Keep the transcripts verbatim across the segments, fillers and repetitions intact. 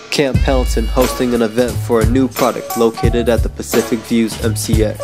Camp Pendleton hosting an event for a new product located at the Pacific Views M C X.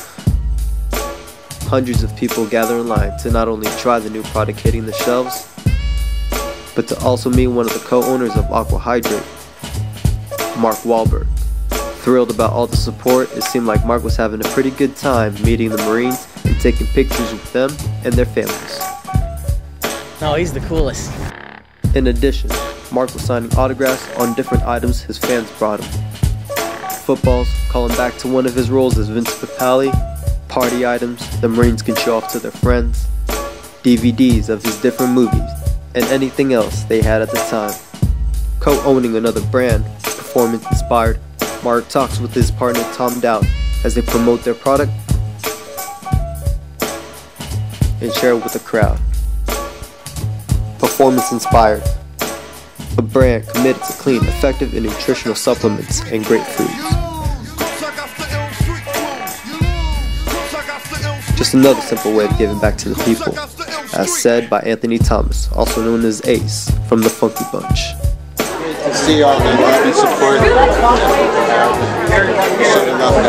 Hundreds of people gather in line to not only try the new product hitting the shelves, but to also meet one of the co-owners of Aqua Hydrate, Mark Wahlberg. Thrilled about all the support, it seemed like Mark was having a pretty good time meeting the Marines and taking pictures with them and their families. No, he's the coolest. In addition, Mark was signing autographs on different items his fans brought him. Footballs, calling back to one of his roles as Vince Papale, party items the Marines can show off to their friends, D V Ds of his different movies, and anything else they had at the time. Co-owning another brand, performance inspired, Mark talks with his partner Tom Dowd as they promote their product and share it with the crowd. Performance inspired, a brand committed to clean, effective, and nutritional supplements and great foods. Just another simple way of giving back to the people, as said by Anthony Thomas, also known as Ace, from the Funky Bunch. Great to see all the happy support. Should've loved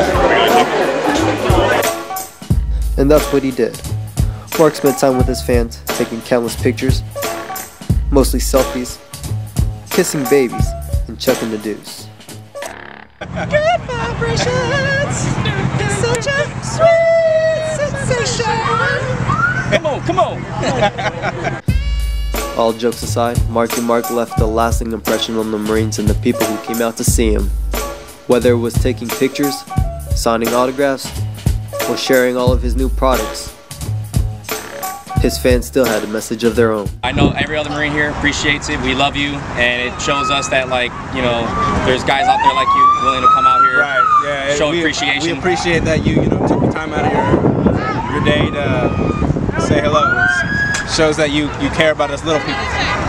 that. And that's what he did. Mark spent time with his fans, taking countless pictures, mostly selfies, kissing babies, and chucking the deuce. Good vibrations, such a sweet sensation. Come on, come on. All jokes aside, Marky Mark left a lasting impression on the Marines and the people who came out to see him. Whether it was taking pictures, signing autographs, or sharing all of his new products, his fans still had a message of their own. I know every other Marine here appreciates it. We love you, and it shows us that, like, you know, there's guys out there like you willing to come out here, right? Yeah, show we, appreciation. We appreciate that you, you know, took the time out of your your day to say hello. It shows that you you care about us little people.